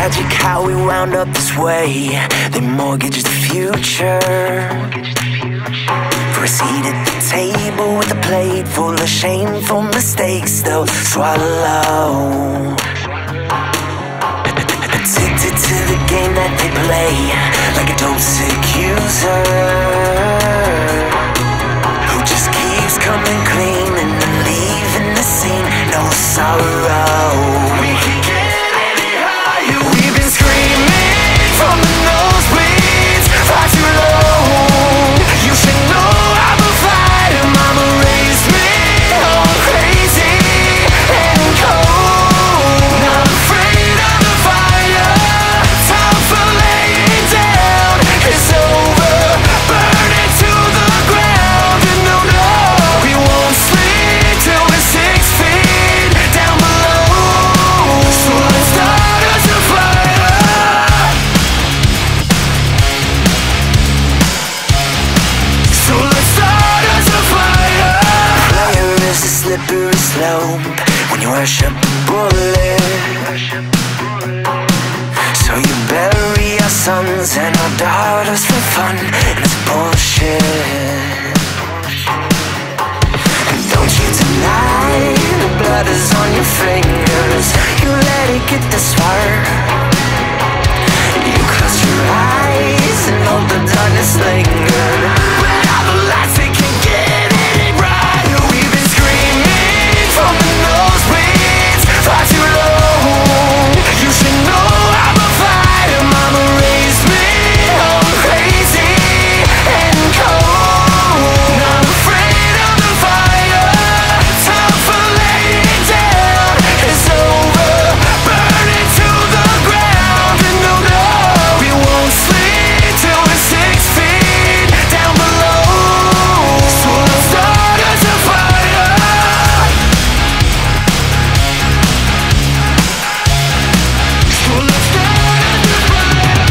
tragic how we wound up this way. They mortgaged the future for a seat at the table with a plate full of shameful mistakes they'll swallow. Addicted to the game that they play, like a dose accuser who just keeps coming clean and then leaving the scene. No sorrow. We can get any higher. We've been screaming from the nosebleeds far too long. You should know I'm a fighter. Mama raised me all crazy and cold. Not afraid of the fire. Time for laying down is over. Burn it to the ground. And no, no, we won't sleep till we're 6 feet down below. So let's start us a fire. So let's start us a fire. Prayer is a slippery slope when you worship a bullet. So you bury our sons and our daughters for fun, and it's bullshit. And don't you deny the blood is on your fingers. You let it get this far. You close your eyes and hope the darkness lingered. But all the lights, they can't get it right. We've been screaming from the nosebleeds far too long. You should know I'm a fighter. Mama raised me all crazy and cold. Not afraid of the fire. Time for laying down is over. Burn it to the ground. And no, no, we won't sleep till we're 6 feet down below. So let's start us a fire. So let's start us a fire.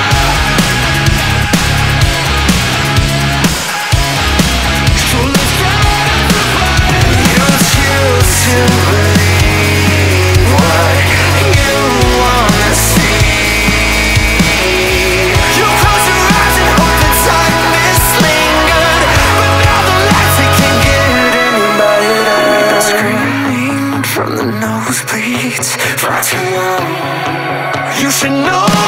So let's start us a fire. You choose to believe what you wanna see. You close your eyes and hope the darkness lingered. But now the lights, they can't get any brighter. We've been screaming from the nosebleeds far too long. You should know